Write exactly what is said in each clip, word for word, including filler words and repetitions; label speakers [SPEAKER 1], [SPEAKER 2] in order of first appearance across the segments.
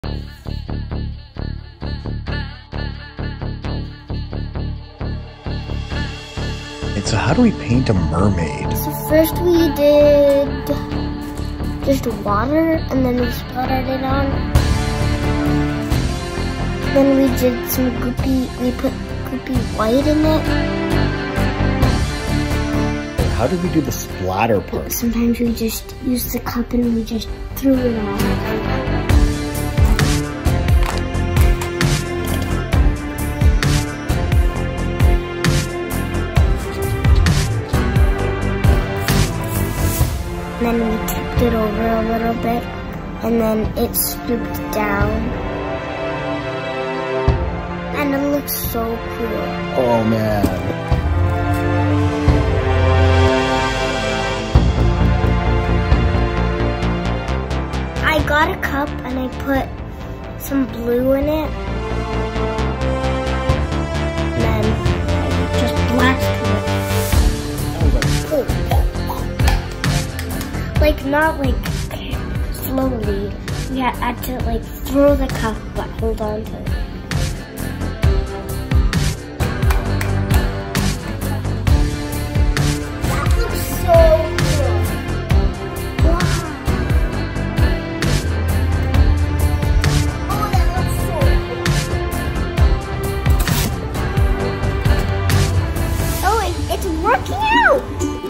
[SPEAKER 1] So how do we paint a mermaid?
[SPEAKER 2] So first we did just water, and then we splattered it on. Then we did some goopy, we put goopy white in it.
[SPEAKER 1] How did we do the splatter part?
[SPEAKER 2] Sometimes we just used the cup and we just threw it on. And then we tipped it over a little bit, and then it stooped down. And it looks so cool.
[SPEAKER 1] Oh man.
[SPEAKER 2] I got a cup and I put some blue in it. And then I just blasted it. Like, not like slowly. We had to like throw the cup but hold on to it. That looks so cool. Wow. Oh, that looks so cool. Oh, it, it's working out.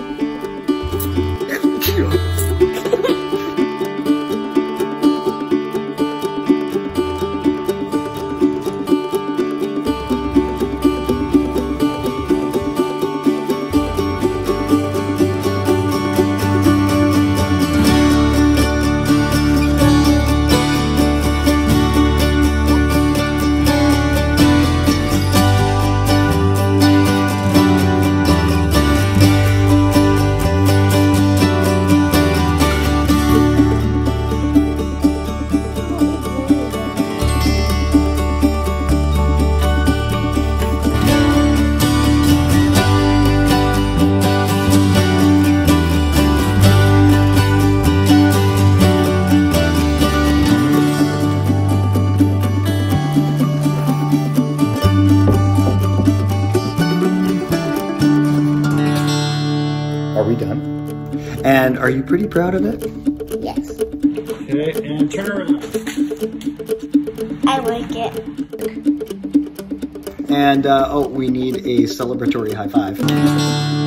[SPEAKER 1] Are we done? And are you pretty proud of it?
[SPEAKER 2] Yes.
[SPEAKER 3] Okay, and turn around.
[SPEAKER 2] I like it.
[SPEAKER 1] And, uh, oh, we need a celebratory high five.